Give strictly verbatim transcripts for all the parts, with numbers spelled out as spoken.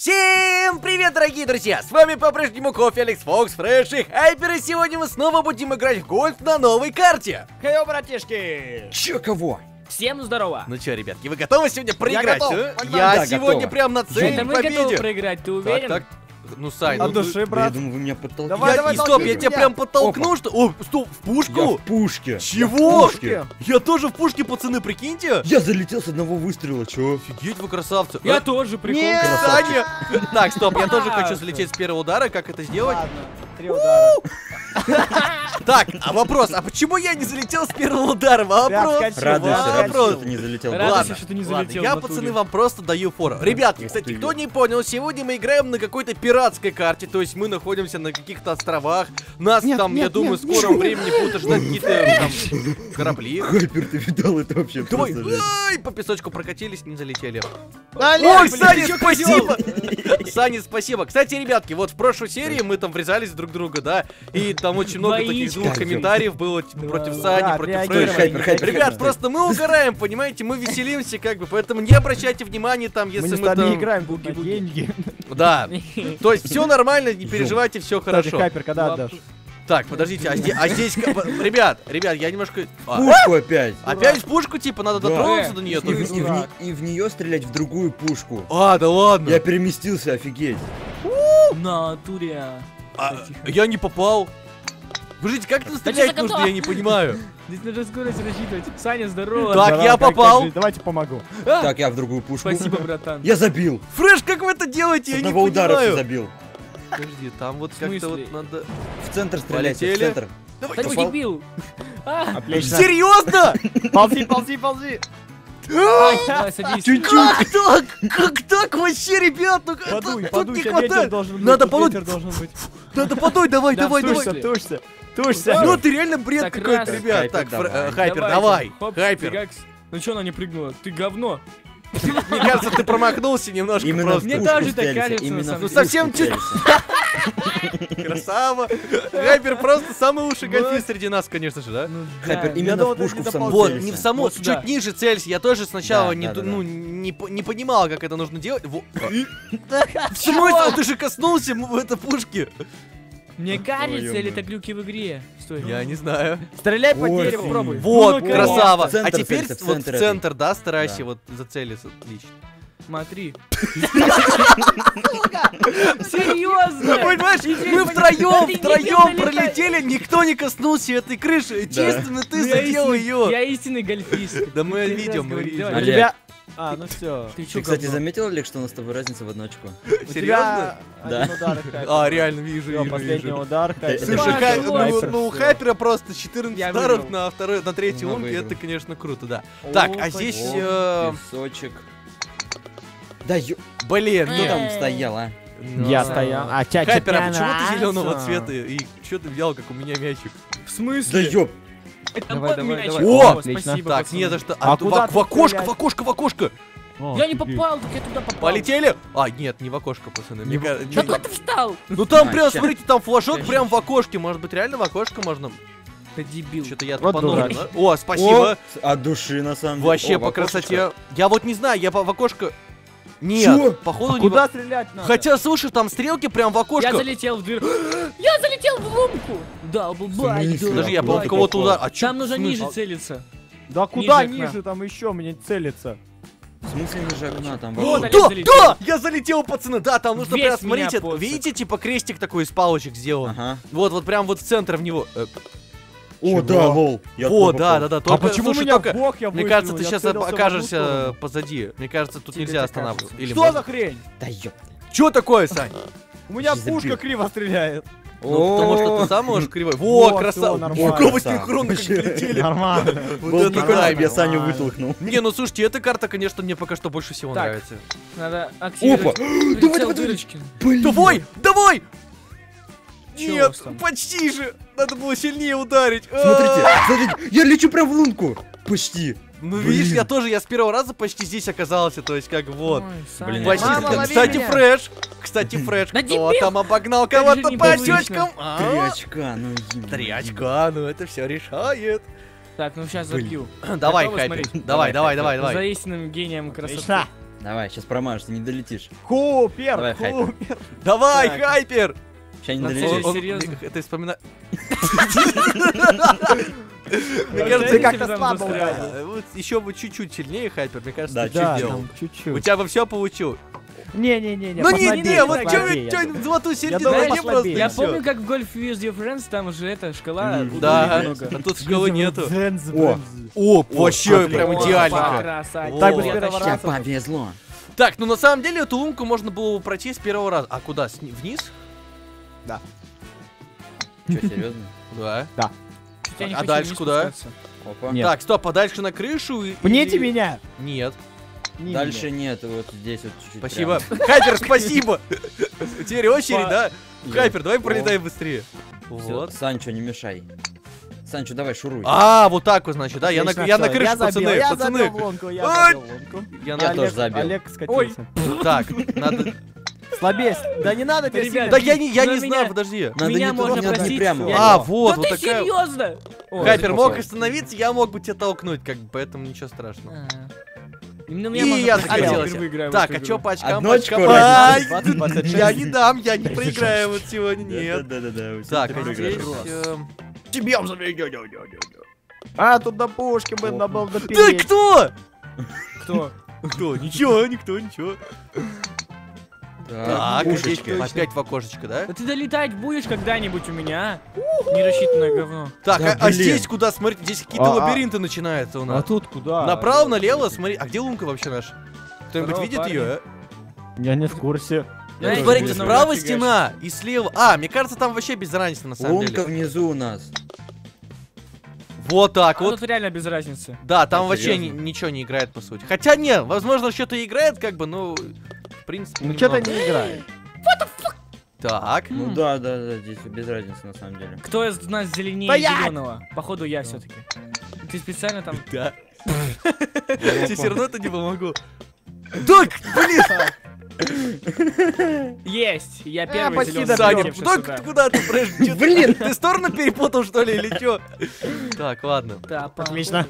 Всем привет, дорогие друзья! С вами по-прежнему Кофе, Алекс Фокс, Фреш и Хайпер, и сегодня мы снова будем играть в гольф на новой карте. Хей, братишки! Чё, кого? Всем здорово! Ну чё, ребятки, вы готовы сегодня проиграть? готов, а? погнали. Я Да, сегодня готова. прям на цели Это мы победе. готовы проиграть, ты уверен? Так, так. Ну, Сань, От ну, души, Да я брат. думаю, вы меня подтолкните. Давай, я, давай, и стоп, толкни я тебя меня. прям подтолкну, что... О, стоп, в Я пушку? в пушке. Чего? В пушке. Я тоже в пушке, пацаны, прикиньте. Я залетел с одного выстрела, чё? Офигеть, вы красавцы. Я А, тоже, прикол. Нет, красавчик. Саня. Так, стоп, я тоже Классно. хочу залететь с первого удара. Как это сделать? Ладно, три удара. Так, а вопрос, а почему я не залетел с первого удара? Вопрос. отскочил, Радуйся, Ладно, радуйся, вопрос. что ты не залетел. Радуйся, Ладно, что ты не ладно, залетел я, в натуре. пацаны, вам просто даю фору. Ребятки, кстати, ты. кто не понял, сегодня мы играем на какой-то пиратской карте, то есть мы находимся на каких-то островах. Нас Нет, там, я нет, думаю, нет, в скором нет. времени будут ждать какие-то там корабли. Хайпер, ты видал это вообще? Давай, Просто жесть. ай, по песочку прокатились, не залетели. Олег, Ой, блин, Саня, чё спасибо! Саня, спасибо. Кстати, ребятки, вот в прошлой серии мы там врезались друг в друга, да, и там очень много таких Двоичка. двух комментариев было типа, Да, против да, Сани, против реагировали. Фреша. Хайпер, хайпер, Ребят, хайпер. просто мы угораем, понимаете, мы веселимся, как бы, поэтому не обращайте внимания там, Мы если не мы стали там... играем, буги деньги. Да, то есть все нормально, не переживайте, все Кстати, хорошо. Хайпер, когда отдашь? Так, подождите, а здесь, а здесь, как бы, ребят, ребят, я немножко... а, Пушку опять. опять в пушку, типа, надо Да. дотронуться Э, до нее? И, в, и в не- дурак. и в нее стрелять в другую пушку. А, да ладно. Я переместился, офигеть. На туре. А, я не попал. Слушайте, как это стрелять что за нужно, кота? я не понимаю. Здесь нужно скорость рассчитывать. Саня, здорово. Так, Здорово, я как попал. ты? Давайте помогу. Так, я в другую пушку. Спасибо, братан. Я забил. Фреш, как вы это делаете? С Я не одного удара все понимаю. забил. Подожди, там вот В как-то смысле? вот надо... В центр стреляйте, в Полетели. центр. Давай, Да ты давай. дебил. А, Отлично. Серьезно? Ползи, ползи, ползи. Давай, садись. Как так? Как так вообще, ребят? Ну, это- Подуй, тут подуй, не сейчас ветер хватает. должен быть. Надо тут подуть. ветер должен быть. Надо подуй, давай, Да, давай, давай. тушься, Тушься, тушься. Ну ты реально бред Так, какой-то, раз. ребят. Хайпер, Так, Фр- давай. э, Хайпер, Давайте. давай. Хоп, Хайпер. фигакс. Ну чё она не прыгнула? Ты говно. Мне кажется, ты промахнулся немножко Именно в просто. Мне пушку тоже так целься, кажется, на именно самом в Ну, деле. совсем пушку чуть- целься. Красава. Хайпер просто самый лучший гольфист среди нас, конечно же, да? Ну, Хайпер, да. именно Надо в вот пушку не в саму доползать. Вот, не в целься. саму, Вот сюда. чуть ниже целься. Я тоже сначала Да, не, да, ду- да, ну, да. не, по- не понимал, как это нужно делать. Во- В смысле? Ты же коснулся м- в этой пушке. Мне кажется, Ё-моё. или это глюки в игре? Стой. Я не знаю. Стреляй по Ой, дереву, фи. пробуй. Вот, Ну, ну, красава. В центр А теперь целься, в вот центр в этой. центр, да, старайся Да. вот зацелиться. Отлично. Смотри. Серьезно? Понимаешь, Иди, мы пони- втроем, Да ты не втроем долетай. пролетели, никто не коснулся этой крыши. Честно, ты Ну, я задел истинный- ее. Я истинный гольфист. Да мы Ты видим, раз мы говоришь, видим. давай. Олег. Тебя... А, ну все. Ты чё, Ты, кстати, говно? заметил, Олег, что у нас с тобой разница в одно очко? Серьезно? Да. Один удар, Хайпер. А, реально, вижу, Всё, вижу, последний вижу. удар, Хайпер. Слушай, Паша, Хай- давай. ну, ну, у Всё. Хайпера просто четырнадцать Я ударов выиграл. на второй, на третьей Ну, лунке, выиграл. это, конечно, круто, да. Так, а здесь, э, Песочек. Да ё... блин, Кто ну, там стоял, а? Я ну, стоял. А ча Хайпер, а почему ты зеленого цвета и что ты взял, как у меня мячик? В Да смысле? ёп. Это Давай, вот давай, мячик. давай. О, Отлично. спасибо, Так, пацаны. не за что. А А, куда в, ты в окошко, стрелять? в окошко, в окошко. Я не попал, так я туда попал. Полетели? А, нет, не в окошко, пацаны. Мне ка- Да не- куда ты встал? Ну там А, прям, ща. смотрите, там флажок Ща, прям в окошке. Может быть, реально в окошко можно? Ты дебил. Что-то я Вот тупанул. дурак. немного. О, спасибо. О, от души, на самом деле. Вообще О, в по окошечко. красоте. Я вот не знаю, я по- в окошко... Нет, Чё? походу А не куда в- стрелять надо? Хотя, слушай, там стрелки прям в Я окошко. залетел в дверь. Я залетел в лунку. Дабл бай. смысле? Подожди, я, Куда по-моему, ты кого-то попал? удар. А чё? Там нужно в смысле? ниже целиться. Да куда Ниже окна. ниже, там еще мне целится. В смысле ниже окна там? Вот, вокруг? Олег Да, залетел. да! Я залетел, пацаны, да, там нужно Весь прям, меня смотрите, посох. видите, типа крестик такой из палочек сделан. Ага. Вот, вот прям вот в центр в него. Э, О, Чего? да, лол. Я О, туда да, попал. да, да. А Только, почему слушай, меня только, в бок я мне выстрелил? кажется, ты Я сейчас целился в одну окажешься сторону. позади. Мне кажется, тут Тебе нельзя так останавливаться. кажется. Или Что можно? за хрень? Да ёп. Чё такое, Сань? У меня Забил. пушка криво стреляет. Ну, потому что ты сам можешь кривой. Во, Вот, красава. всё, нормально. Ого, вы Красава. синхронно как Вообще. летели. Нормально. Вот Был это прикольно, да. я Саню нормально. вытолкнул. Не, ну слушайте, эта карта, конечно, мне пока что больше всего Так. нравится. Надо Опа! активировать. Давай, прицел давай, давай. дырочки. Блин. Давай, давай! Чё у Нет, вас там? почти же. Надо было сильнее ударить. Смотрите, А-а-а. смотрите, я лечу прям в лунку. Почти. Ну Блин. видишь, я тоже, я с первого раза почти здесь оказался, то есть как вот. Ой, Саня. Блин, Почти. Мама, лови Кстати, меня. Фреш. Кстати, Фреш, Да кто дебил! там обогнал Как кого-то же по неприлично. очечкам? А? Три очка, ну ё-моё. Три очка, ну это все решает. Так, ну сейчас Блин. забью. Давай, Готовы Хайпер. смотреть? Давай, давай, Давай, давай, За давай. истинным гением красоты. Отлично. Давай, сейчас промажешь, ты не долетишь. Купер, Давай, Хайпер. Купер. Давай, Так. Хайпер! Сейчас не На долетишь. цель. Серьезно? Ты вспоминаешь... Мне Ты кажется, как-то там слабо застрял. ударил. А, вот еще бы чуть-чуть сильнее, Хайпер, мне кажется, Да, ты Да, чуть делал. там У чуть-чуть. тебя бы все получил. Не-не-не. Ну не, послабее, не, вот послабее, что я думаю. золотую середину думаю, не просто послабее. и Я всё. помню, как в Golf with Your Friends, там уже эта шкала. М, удобнее Да, немного. а тут шкалы нету. Зенз, О. Бенз. О, вообще отлично. прям О, идеальненько. красавчик. Так бы с Я первого тащил. Тебе повезло. Так, ну на самом деле эту лунку можно было бы пройти с первого раза. А куда? Сни- Вниз? Че, серьезно? Да. Чуть я не А хочу дальше вниз куда? спускаться. Опа. Нет. Так, стоп, а дальше на крышу и... Пните или- меня. Нет. Не Дальше меня. нет, вот здесь вот чуть-чуть. Спасибо. прямо. Хайпер, спасибо. Теперь очередь, Па- да? Я- Хайпер, давай О. пролетай быстрее. Всё, Вот. Санчо, не мешай. Санчо, давай, шуруй. А, вот так вот, значит, да? Я на, Отлично, я на всё, крыше, я забил, пацаны, я пацаны. забил в лунку, я Ой. забил в лунку. Я Я на... тоже забил. Олег скатился. Так, надо... Слабее. Да не надо тебе Ребят, сильно. Да я не, я Ну, не меня- знаю, подожди. Надо Меня не то, можно не надо не простить. прямо. Я- А, Да вот, вот ты такая... серьезно? Ой, Хайпер мог Ой. остановиться, я мог бы тебя толкнуть, как бы, поэтому ничего страшного. А. Ну, И меня можно я простить, захотелось. теперь выиграем Так, эту а игру. чё по очкам? Одно По очко очкам? разница. Ай, двадцать, двадцать Я шесть. не дам, я не проиграю вот сегодня, нет. Да-да-да. Так, а здесь... проиграешь. эм, А, тут до пушки бы Опа. надо было Да допереть. кто? Кто? Кто? Ничего, никто, ничего. Так, здесь пушечки. опять в окошечко, да? Да ты долетать будешь когда-нибудь у меня, а? Нерассчитанное говно. Так, Да, а, а блин. здесь куда, смотрите, здесь какие-то А, а. лабиринты начинаются у А нас. тут куда? Направо, налево, смотри. А где лунка вообще наша? Кто-нибудь Здорово, видит парни. ее, Я не в курсе. Я а? тоже Смотрите, не знаю. справа Нафига стена и слева... А, мне кажется, там вообще без разницы на самом Лунка деле. внизу у нас. Вот так А вот. тут реально без разницы. Да, там А, вообще ни- серьезно? ничего не играет, по сути. Хотя не, возможно, что-то играет, как бы, ну, в принципе, Ну что-то немного. не играет. Так. Ну да, да, да, здесь без разницы на самом деле. Кто из нас зеленее Стоять! зеленого? Походу я все-таки. Ты специально там... Да. Тебе все равно это не помогу. Так, блин! Есть! Я А, первый почти зеленый. добил. Саня, залетевший ну сюда. куда ты, Фрэш? Чё ты- Блин! Ты сторону перепутал, что ли, или чё? Так, ладно. Да, походу. Отлично.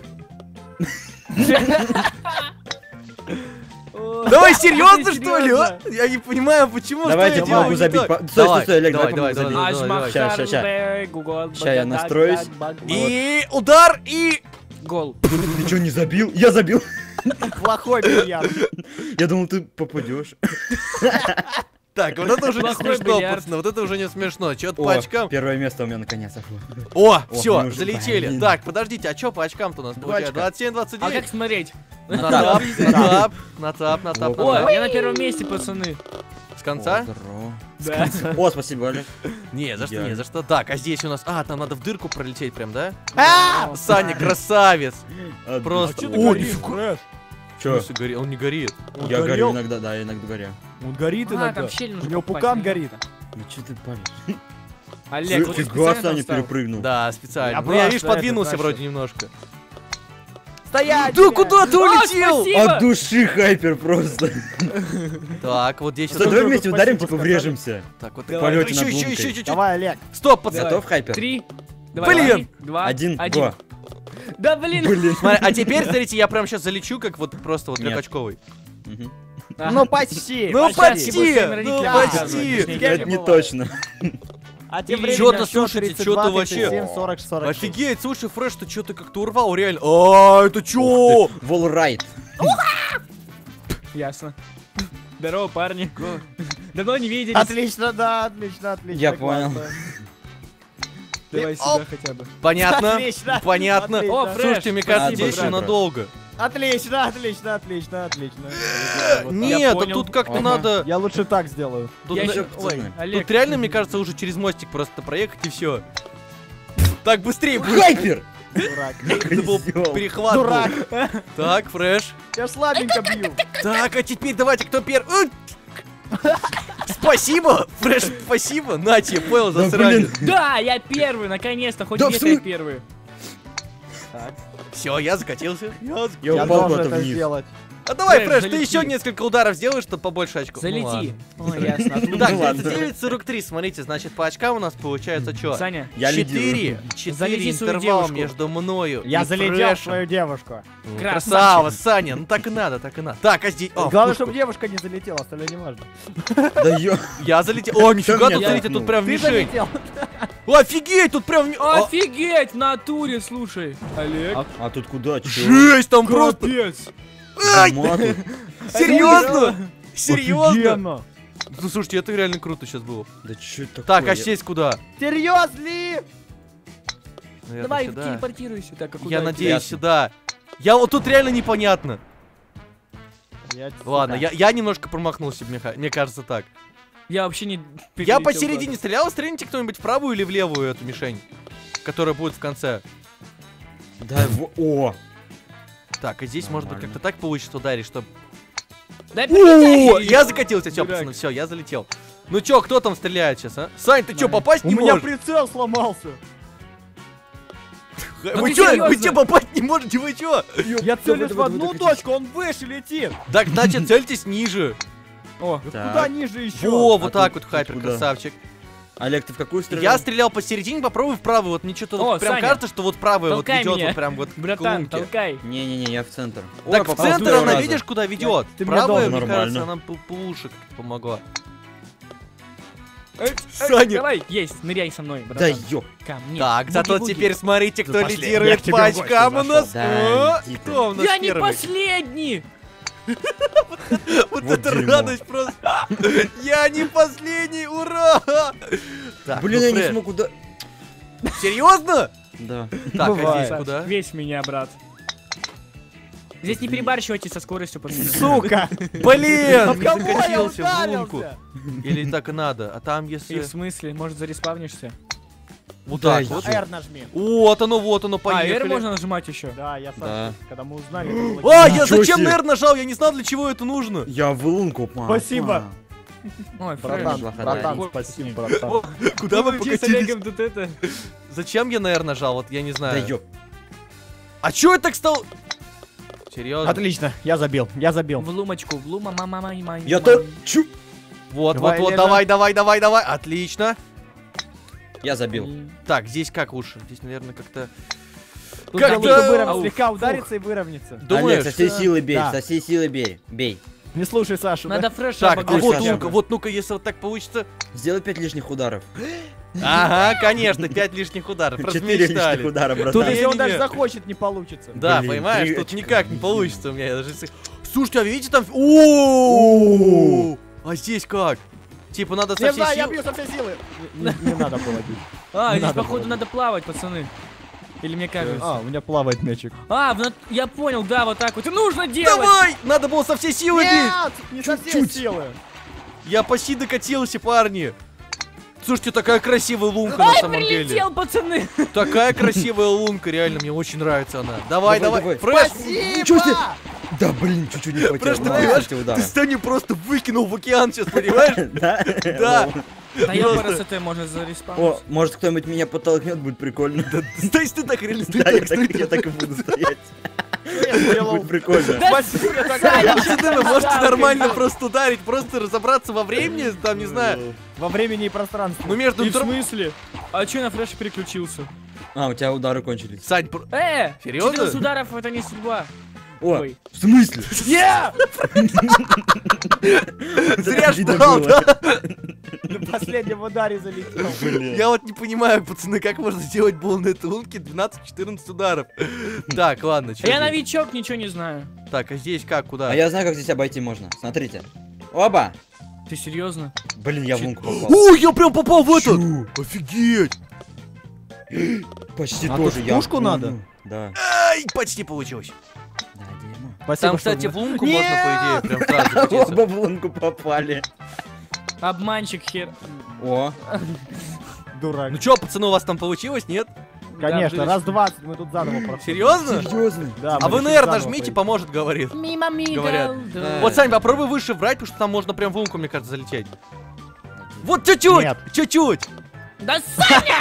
О, Давай ты серьезно, что ли? а? серьезно? Я не понимаю, почему, Давайте что я я помогу делаю не забить. так. по- Стой, Давай, стой, стой, Олег, давай, давай давай, помогу давай, забить. давай, Ща, ща, ща. Ажмахарле, Гугл, Ща я Багадад, настроюсь. Баг- Баг- И удар, и... Гол. Ты что, не забил? Я забил. Плохой бильярд. Я думал, ты попадешь. Так, вот это уже не Плохой смешно, бильярд. пацаны, вот это уже не смешно. Чё-то О, по очкам. первое место у меня наконец-то. О, О, все, мы уже- залетели. блин. Так, подождите, а чё по очкам-то у нас Два получается? очка. двадцать семь, двадцать А девять. как смотреть? На На тап, тап. на тап, на тап, на тап, на О, тап. О, я на первом месте, пацаны. С конца? О, здорово. Да. О, спасибо, Олег. Не, за что, Я- не, за что. Так, а здесь у нас... А, там надо в дырку пролететь прям, да? А! Саня, красавец. А, Просто... чё О, ты горишь, нифига. Фрэш? Чё? Слушай, гори- Он не горит. Он Я горю горел? иногда, да, я иногда горю. Он горит А, иногда. там щель У нужно него попасть, пукан ну, горит. Ну что ты палишь? Олег, вот ты Фига, специально там Саня встал? перепрыгнул. Да, специально. Я Ну, я, видишь, просто подвинулся это, вроде значит. немножко. Стоять! Да куда ты улетел? спасибо! От души хайпер просто. Так, вот здесь... Стой, вот- давай тут вместе спасибо ударим, типа сказали. врежемся. Так, вот Давай. полете Еще, над еще, лункой. еще, чуть-чуть. Давай, Олег. Стоп, пацаны. Готов, хайпер? Три. Давай, Блин. три, два, Один, один. го. Да блин. Блин. Смотри, а теперь, смотрите, я прям сейчас залечу, как вот просто вот Нет. трехочковый. Мгм. Ага. Ну почти. Ну Сейчас почти, тебе ну родители почти. рассказывают. Я Это не бывает. точно. А тем Или временем чё-то, счёт слушайте, тридцать чё-то два, вообще. тридцать семь, сорок, сорок шесть. Офигеть, слушай, Фрэш, ты что-то как-то урвал, реально. А, это чё? Волрайт. Ясно. Здорово, парни. Давно не виделись. Отлично, да, отлично, отлично. Я понял. классно. Давай Оп. сюда хотя бы. Понятно? Отлично. Понятно. Отлично. О, Фрэш, Слушайте, мне кажется, спасибо, здесь еще брат. надолго. Отлично, отлично, отлично, отлично. Вот так. Нет, а понял. тут как-то Ага. надо... Я лучше так сделаю. Тут, Я на- ещё- Ой, Тут Олег, реально, мне кажется, уже через мостик просто проехать и все. Так, быстрее будет. Хайпер! Дурак. Это был Козёл. перехват. был. Дурак. Так, Фрэш. Я слабенько бью. Так, а теперь давайте, кто первый? Спасибо, Фрэш, спасибо. На тебе, понял, Да засранец. блин. да, я первый, наконец-то, хоть Да где-то в смы- я первый. Все, я закатился. Я зак- Я Я упал должен куда-то это вниз. сделать. А давай, Фреш, Фреш, ты залети. еще несколько ударов сделаешь, чтобы побольше очков. Ну Залети. ладно. Ой, ясно. Так, Ну ладно. тридцать девять сорок три, смотрите, значит, по очкам у нас получается что? Саня, Я четыре, четыре Залети свою интервала девушку. между мною Я и залетел в Фрешем. свою девушку. Ну, Красавчик. Красава, Саня, ну так и надо, так и надо. Так, а здесь... О, Главное, пушку. чтобы девушка не залетела, остальное не важно. Да ё... Я залетел. О, нифига, меня тут, смотрите, толкнул? тут прям в Ты мишень. залетел. Офигеть, тут прям... в ми- О, офигеть, в натуре, слушай. Олег. А, а тут куда? Чё? Жесть, там просто... Капец. Ай, Дома тут. серьезно? Серьезно? Офигенно. Ну, слушайте, это реально круто сейчас было. Да чё это такое? Так, а здесь куда? Серьезно ли? Наверное, Давай, сюда. телепортируйся. Так, а куда Я идти? надеюсь, Ясно. сюда. Я вот тут реально непонятно. Я, Ладно, сука. я, я немножко промахнулся, мне, ха- мне кажется так. Я вообще не... Я перелетел посередине куда-то. стрелял, стрельните кто-нибудь в правую или в левую эту мишень, которая будет в конце. Да, во- о! Так, и здесь, может быть, Нормально. как-то так получится ударить, чтобы... Дай О, прилетай. я закатился, все, Дурак. пацаны, все, я залетел. Ну чё, кто там стреляет сейчас, а? Сань, ты чё, Нормально. попасть У не меня можешь? прицел сломался. Да Вы ты чё, серьёзно? вы чё, попасть не можете, вы чё? Я целюсь давай, в давай, одну давай, точку, он выше летит. Так, значит, цельтесь ниже. О, Так. Куда ниже еще? Во, А вот так тут- вот, Хайпер, тут куда? красавчик. Олег, ты в какую стрелял? Я стрелял посередине, попробуй в правую, вот мне что-то О, вот прям Саня, кажется, что вот правая вот толкай ведет меня. вот прям вот к братан, лунке. толкай. Не-не-не, я в центр. Так Ой, в попал центр два она, раза. видишь, куда ведет? Ты мне Правая, должен. мне Нормально. кажется, она пу- получше как-то помогла. Эй, эй, Саня. Давай, есть, ныряй со мной, Да братан. ё... Ко мне. Так, зато Буги-буги. теперь смотрите, кто последний. Я лидирует к тебе по в гости очкам у нас. зашел. О, Да, иди ты. кто у нас Я не первый? последний! Вот Вот это дерьмо. радость просто. Я не последний, ура! Так, Блин, ну, я не Фред, смог куда... Серьезно? Да. Так, а Бывает. здесь куда? Весь меня, брат. Здесь не перебарщивайте со скоростью, пацаны. Сука. Блин, Об не кого я закатился в лунку. ударился? Или так и надо, а там И если... в смысле, может зареспавнишься? Вот Да, так вот. R нажми. Вот оно, вот оно, А, R поехали. можно нажимать еще. Да, я сам. Да. Когда мы узнали, это было А, дело. я Ничего зачем себе. на R нажал? Я не знал, для чего это нужно. Я в лунку попал. Спасибо. Ой, Братан, Фреш. Благодарю. братан, спасибо, братан. О, Куда вы С покатились? Олегом тут это... Зачем я на R нажал? Вот я не Да знаю. ё... А чё я так стал? Серьезно? Отлично, я забил, я забил. В лумочку, в лума, мама, мама, мама. Я то... Чу... Вот, Давай, вот, вот, Лена. давай, давай, давай, давай. Отлично. Я забил. Так, здесь как лучше? Здесь, наверное, как-то... Тут Как-то- надо Чтобы вырав- Ауф. слегка удариться и выровняться. Думаешь? Олег, со всей силы бей, Да. со всей силы бей. Бей. Не слушай Сашу. Надо Фреша Так, а обогнать вот, хотя бы. ну-ка, вот, ну-ка, если вот так получится. Сделай пять лишних ударов. Ага, конечно, пять лишних ударов. Четыре Размечтали. лишних удара, братан. Тут, если он Не-не-не. даже захочет, не получится. Да, Блин, понимаешь, три тут очка. никак не получится у меня. Я даже... с- Слушайте, а видите там... О, а здесь как? Типа надо со Не всей знаю, я силы... бью со всей силы. Не, не надо было бить. А, Не здесь, надо походу, было. надо плавать, пацаны. Или мне кажется. А, у меня плавает мячик. А, в нат- я понял, да, вот так вот и нужно делать. Давай! Надо было со всей силы бить! Нет, не со всей Чуть-чуть. силы. Я почти докатился, парни. Слушайте, такая красивая лунка на Ай, самом деле. прилетел, пацаны. Такая красивая лунка, реально, мне очень нравится она. Давай, давай, Давай, давай. Фреш! Ничего себе! Спасибо! Да блин, чуть-чуть не хватило. Фреш, ты Ну, понимаешь, кстати, удара. ты Станю просто выкинул в океан сейчас, понимаешь? Да? Да. Да я Просто- по РСТ можно зареспаунить. О, может кто-нибудь меня подтолкнет, будет прикольно. Стой, стой так, реально, стой Да, я так, так, стой я так. так и буду стоять. Я сделал. Будет прикольно. Да, Саня, Пацаны, вы можете да, нормально да. просто ударить, просто разобраться во времени, там, не знаю. Во времени и пространстве. Ну, между... И в тр- смысле? А чё на Фреше переключился? А, у тебя удары кончились. Сань, пр- Э, Серьёзно? четырнадцать ударов это не судьба. О, Ой. в смысле? зря обидно ждал, было. да? На последнем ударе залетел. Блин. Я вот не понимаю, пацаны, как можно сделать бол на этой лунке двенадцать-четырнадцать ударов. Так, ладно, чё Я здесь? новичок, ничего не знаю. Так, а здесь как, куда? А я знаю, как здесь обойти можно. Смотрите. Оба! Ты серьезно? Блин, я в лунку попал. О, я прям попал в этот! Чу. Офигеть! Почти А тоже. тут я пушку в надо? лунку. Да. Ай, почти получилось. Да, дерьмо. Спасибо, Там, что кстати, вы- в лунку можно, по идее, прям сразу Оба катиться. в лунку попали. Обманщик хер. О, Дурак. Ну чё, пацаны, у вас там получилось, нет? Конечно, Да, раз двадцать мы тут заново проходим. Серьезно? серьезно? Да, А мы вы на решили R заново нажмите, пройти. поможет, говорит. Мимо Говорят. да. Вот, Сань, попробуй выше врать, потому что там можно прям в лунку, мне кажется, залететь. Вот чуть-чуть, Нет. чуть-чуть. Да Саня!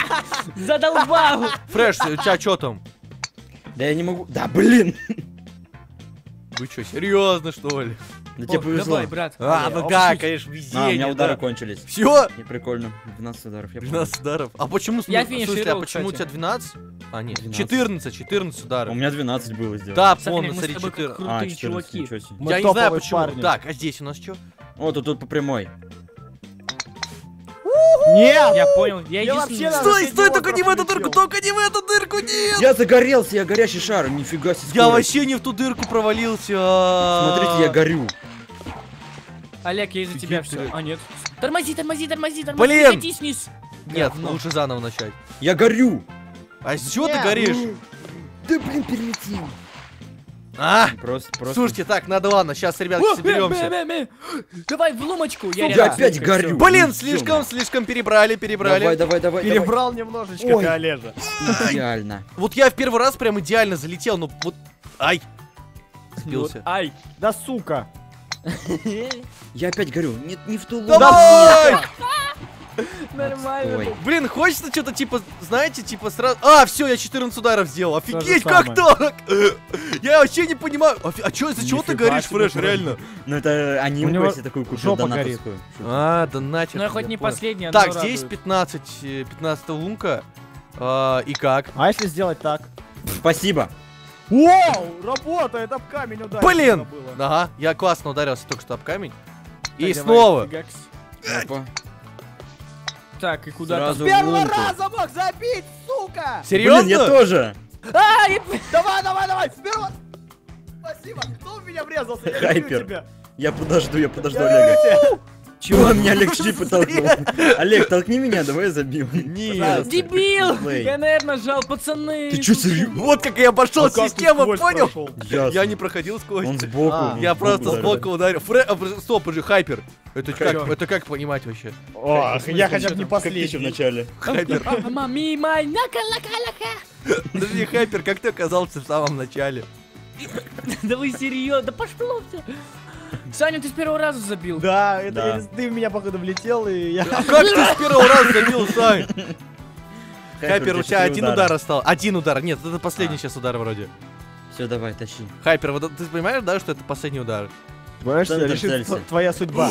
Задолбал! Фреш, у тебя чё там? Да я не могу. Да, блин. Вы что, серьезно, что ли? Ну тебе О, повезло. давай, брат. А, ну да, конечно, А, у везение, меня удары да. кончились. Все? Не прикольно. двенадцать ударов. Я понял. двенадцать ударов. А почему, Я в смысле, а финишировал, почему у тебя кстати. двенадцать? А, нет, двенадцать. четырнадцать, четырнадцать ударов. У меня двенадцать было сделано. Да, Саня, помню, мы с смотри, тобой как четырнадцать. А, крутые четырнадцать, чуваки. ничего себе. Мы Я не знаю топовые почему. парни. Так, а здесь у нас что? О, тут, тут по прямой. Нет! Я понял, я Я вообще единственный. на- Стой, соседний стой, только остров не в эту улетел. дырку, только не в эту дырку, нет! Я загорелся, я горящий шар. Нифига себе. Я скорость. вообще не в ту дырку провалился. Смотрите, я горю. Олег, я из-за тебя все. ты- А, нет. Тормози, тормози, тормози, тормози. Блин! Катись вниз. Нет, Говно. лучше заново начать. Я горю. А с чего ты Нет, горишь? Да блин, перелетел. А! Просто, просто. Слушайте, так, надо, ладно, сейчас, ребятки, О, соберемся. бе, бе, бе. Давай в ломочку. Я рядом. опять Всё, горю. всё. Блин, Ну, слишком, ё-моё. слишком перебрали, перебрали. Давай, давай, давай. Перебрал немножечко Ой. ты, Олежа. давай. Идеально. Вот я в первый раз прям идеально залетел, ну вот... Ай! Вот, Сбился. Ай. Да сука. Я опять горю. Нет, не в ту луну. Давай! Нормально. Ой. Блин, хочется что-то типа, знаете, типа сразу... А, все, я четырнадцать ударов сделал. То же Офигеть, как самое. так? Я вообще не понимаю. Офи- А что, из-за чего ты Нифига горишь, себе, Фреш, вроде. реально? Ну это У анимку, него если такую купил, жопа донатовскую. Шучу. А, да нахер. Ну я хоть не понял. последняя, Так, но здесь радует. пятнадцать, э, пятнадцатая лунка. А, и как? А если сделать так? Спасибо. Вау, работает, об камень ударить. Блин! надо было. Ага, я классно ударился только что об камень. И Так, давай, снова. фигакс. Опа. Так, и куда Сразу там? в Первого лунку. раза мог забить, сука! Серьезно? Блин, я тоже. А, я- Давай, давай, давай, вперед! Спасибо, кто в меня врезался? Я люблю Хайпер. тебя. Я подожду, я подожду Я Олега. люблю тебя. Чего меня Олег чуть потолкнул? Олег, толкни меня, давай я забью. Нет. Дебил! Плей. Я, наверное, нажал, пацаны. Ты чё, серьезно? Вот как я обошел А как ты систему, сквозь понял? прошел? Ясно. Я не проходил сквозь. Он сбоку. А, он Я сбоку просто ударил. сбоку ударил. Фре... а, подожди, Стоп, подожди, хайпер. Это как, Чё? это как понимать вообще? Ох, я хотя бы не Как ты еще в последний. начале. Хайпер. Мами, май, нака, лака, лака. Подожди, хайпер, как ты оказался в самом начале? Да вы серьезно, да пошло все. Саня, ты с первого раза забил. Да, это Да. я- ты в меня, походу, влетел, и я... А как ты с первого раза забил, Сань? Хайпер, у тебя четыре один удар остался. Один удар. Нет, это последний А. сейчас удар вроде. Все, давай, тащи. Хайпер, вот ты понимаешь, да, что это последний удар? Понимаешь, Сам решит дождался. тв- твоя судьба.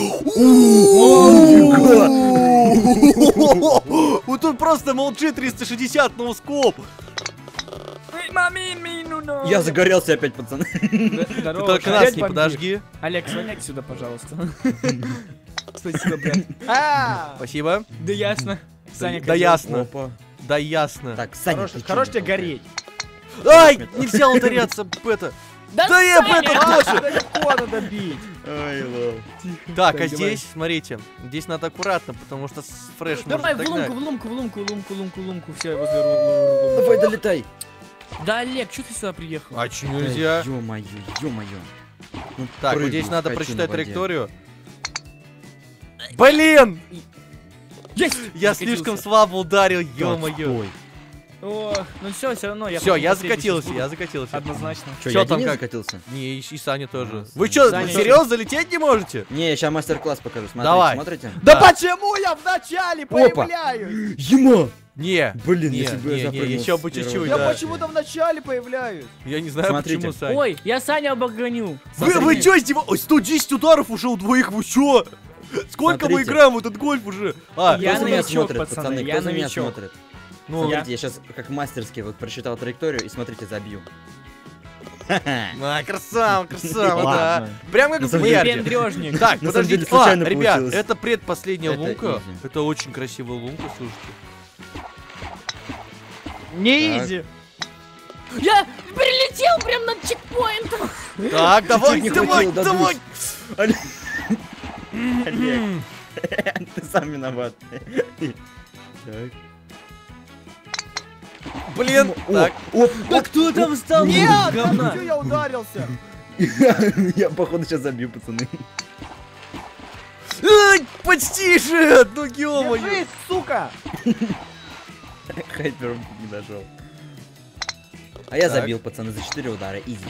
Вот тут просто молчи триста шестьдесят ноускоп. Мами, ми, ну, ну. Я загорелся опять, пацаны. Д- Ты Здорово, только Саня. нас не подожги. Олег, звоняй сюда, пожалуйста. Спасибо, брат. А, Спасибо. Да ясно. Саня, Да козёл. ясно. Опа. Да ясно. Так, Саня, Хорош ты чё хорош не тебе толкаешь? гореть. Ай, нельзя ударяться в это. Да, Да я в Саня! это А, тоже. да легко надо бить. Ой, лол. Так, а давай. здесь, смотрите, здесь надо аккуратно, потому что с фреш Давай может в лунку, догнать. в лунку, в лунку, в лунку, в лунку, в лунку. Все, я возле ру- ру- ру- Давай, долетай. Да, Олег, что ты сюда приехал? А че нельзя? Ё-моё, ё-моё. Ну, Так, вот прыгну, здесь надо хочу прочитать на воде. траекторию. Блин! Есть! Я слишком слабо ударил, ё-моё. Отстой. О, ну все, все равно я. Все, потом я последний закатился, сейчас я буду. закатился. Однозначно. Чё, Чё я там один как? закатился? Не, и, и Саня тоже. А, Вы чё, Саня, серьезно залететь не можете? Не, я сейчас мастер-класс покажу. Смотрите, Давай. смотрите. Да Да. почему я вначале Опа. появляюсь? Ема! Не, Блин, не, если бы я не, не, запрыгнул еще с бы первого чуть-чуть, Я да. почему-то вначале появляюсь. Я не знаю, Смотрите. почему, Саня. Ой, я Саня обогоню. Вы, вы чё, издеваетесь? Ой, сто десять ударов уже у двоих, вы чё? Сколько мы Смотрите. играем в этот гольф уже? А, Я Кто за меня новичок, смотрит, пацаны, пацаны? я Кто за меня новичок. смотрит? ну, Смотрите, я сейчас как мастерски вот просчитал траекторию и смотрите, забью. а, красава, красава, да. Ладно. Прям как На в самом деле- бильярде. Пендрёжник. Так, На самом деле, подождите, а, случайно ребят, получилось. это предпоследняя Это лунка. easy. Это очень красивая лунка, слушайте. Не Так. изи. Я прилетел прям над чекпоинтом. Так, давай, не давай, хватило, да, давай. Олег, ты сам виноват. Так. Блин, О, так. о, Да кто там встал? Нет, говна. да чё я ударился? Я походу сейчас забью, пацаны. Ай, почти же, ну ё-моё. Держись, сука! Хайпер не дошел. А я Так. забил, пацаны, за четыре удара, изи.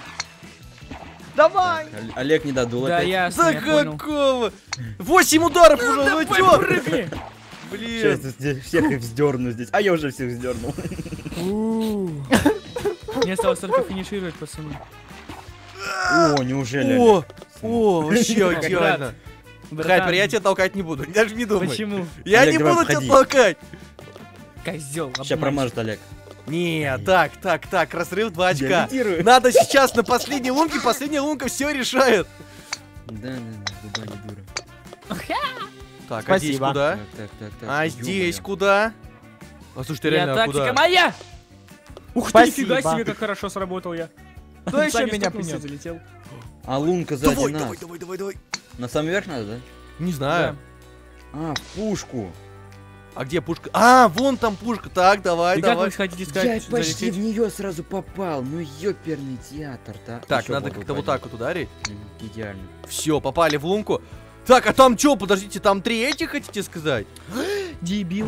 Давай! Ол- Олег не додул Да, опять. ясно, Да я понял. какого? восемь ударов уже, ну чё? Прыгни. Сейчас Блин. здесь всех их вздерну здесь. А я уже всех вздернул. У. Мне осталось только финишировать, пацаны. О, неужели? О, о, вообще Брат, идеально. Братан, Хайпер, я тебя толкать не буду, даже не думай. Почему? Я Олег, не давай буду тебя входи. толкать. Козел. Сейчас промажет Олег. Не, так, так, так, разрыв два очка. Я лидирую. Надо сейчас на последней лунке, последняя лунка все решает. Да, да, да, дуба не дура. Так, а здесь Спасибо. куда? Так, так, так, так. А ё-моё. здесь куда? А слушай, ты Я реально а тактика куда? моя! Ух ты, Спасибо. нифига себе, как хорошо сработал я. Кто еще Саня меня стукнулся, пнет? залетел. А лунка сзади Давай, нас. давай, давай, давай, давай. На самый верх надо, да? Не знаю. А, в пушку. А где пушка? А, вон там пушка. Так, давай, И как давай. вы хотите Я сказать, почти залететь? в нее сразу попал. Ну ёперный театр-то. Так, Ещё надо вот как-то вот упадет. так вот ударить. М, Идеально. Все, попали в лунку. Так, а там что? Подождите, там три эти хотите сказать? Дебил.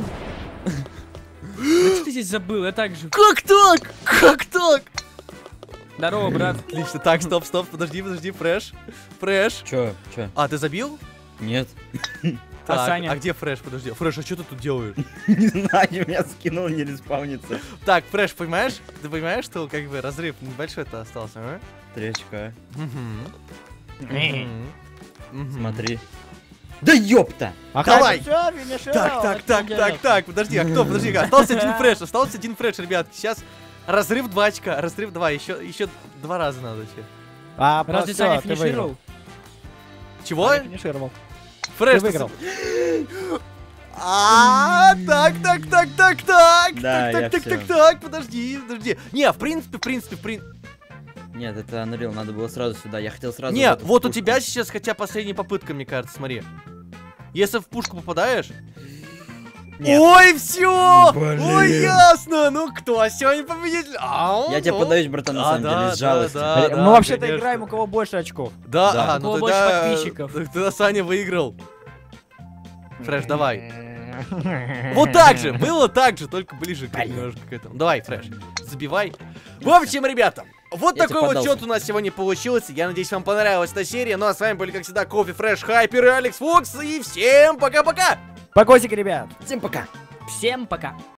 Да что ты здесь забыл? Я так же. Как так? Как так? Здорово, брат. Отлично. Так, стоп, стоп, подожди, подожди, фреш. Фреш. Чё, чё? А, ты забил? Нет. А Так, Саня? а где фреш? Подожди. Фреш, а что ты тут делаешь? Не знаю, меня скинул, не респаунится. Так, фреш, понимаешь? Ты понимаешь, что как бы разрыв небольшой-то остался, а? Три очка. Мгм. Мгм. Мгм. Смотри. Да ёпта! А Давай. Все, финишировал, Так, так, это так, интересно. так, так, подожди, а кто? Подожди, остался один фреш, остался один фреш, ребятки. Сейчас разрыв два очка, разрыв два, еще, еще два раза надо еще. А, Разве всё, Саня ты выиграл. финишировал? Чего? Саня финишировал. Фреш, Ты выиграл. А, так, так, так, так, так, Да, так, я так, всё. так, так, подожди, подожди. Не, в принципе, в принципе, в принципе. Нет, это Unreal, надо было сразу сюда. Я хотел сразу. в Нет, эту вот у пушку. тебя сейчас хотя последняя попытка, мне кажется, смотри. Если в пушку попадаешь. Нет. Ой, все! Блин. Ой, ясно! Ну кто сегодня победитель? А, Я тебе ну. подаюсь, братан, на А, самом да, деле, да, с жалостью. да. Мы Ну, вообще-то конечно. играем, у кого больше очков. Да, Да. а, У ну кого больше тогда... подписчиков. Тогда Саня выиграл. Фреш, давай. Вот так же, было так же, только ближе к, немножко к этому. Давай, Фреш, забивай. В общем, ребята, вот Я такой тебе вот подался. счет у нас сегодня получился. Я надеюсь, вам понравилась эта серия. Ну а с вами были, как всегда, Кофе, Фреш, Хайпер и Алекс Фокс. И всем пока-пока! Покосик, ребят. Всем пока! Всем пока.